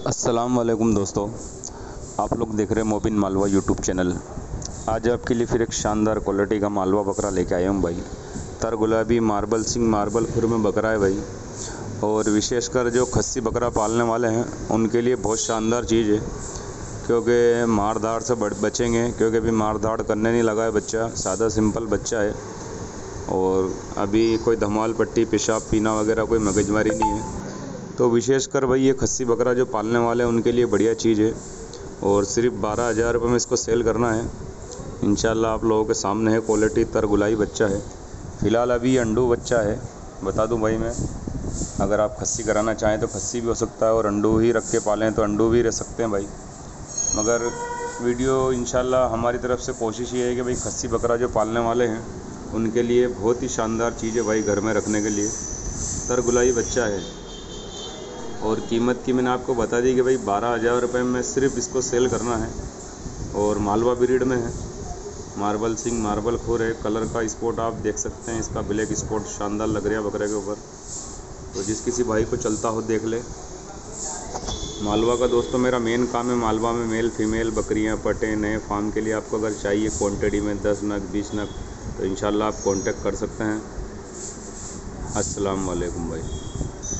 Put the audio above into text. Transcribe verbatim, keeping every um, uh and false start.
अस्सलाम वालेकुम दोस्तों, आप लोग देख रहे हैं मोबिन मालवा यूट्यूब चैनल। आज आपके लिए फिर एक शानदार क्वालिटी का मालवा बकरा लेके आया हूँ भाई। तर गुलाबी मार्बल सिंह मार्बल खुर में बकरा है भाई। और विशेषकर जो खस्सी बकरा पालने वाले हैं उनके लिए बहुत शानदार चीज़ है, क्योंकि मार धाड़ से बचेंगे। क्योंकि अभी मार धाड़ करने नहीं लगा है बच्चा, सादा सिंपल बच्चा है। और अभी कोई धमाल पट्टी पेशाब पीना वगैरह कोई मगजमारी नहीं है। तो विशेषकर भाई ये खस्सी बकरा जो पालने वाले हैं उनके लिए बढ़िया चीज़ है। और सिर्फ बारह हज़ार रुपये में इसको सेल करना है इंशाल्लाह। आप लोगों के सामने है, क्वालिटी तरगुलाई बच्चा है। फ़िलहाल अभी अंडू बच्चा है। बता दूं भाई मैं, अगर आप खस्सी कराना चाहें तो खस्सी भी हो सकता है, और अंडू ही रख के पालें तो अंडू भी रह सकते हैं भाई। मगर वीडियो इंशाल्लाह हमारी तरफ से कोशिश ये है कि भाई खस्सी बकरा जो पालने वाले हैं उनके लिए बहुत ही शानदार चीज़ है भाई, घर में रखने के लिए। तरगुलाई बच्चा है और कीमत की मैंने आपको बता दी कि भाई बारह हज़ार रुपये में सिर्फ इसको सेल करना है। और मालवा ब्रीड में है, मार्बल सिंह मार्बल खुर है। कलर का स्पॉट आप देख सकते हैं, इसका ब्लैक स्पॉट शानदार लग रहा है बकरे के ऊपर। तो जिस किसी भाई को चलता हो देख ले। मालवा का दोस्तों मेरा मेन काम है मालवा में मेल फीमेल बकरियां पटे नए फार्म के लिए। आपको अगर चाहिए क्वांटिटी में दस नग बीस नग तो इंशाल्लाह आप कांटेक्ट कर सकते हैं। अस्सलाम वालेकुम भाई।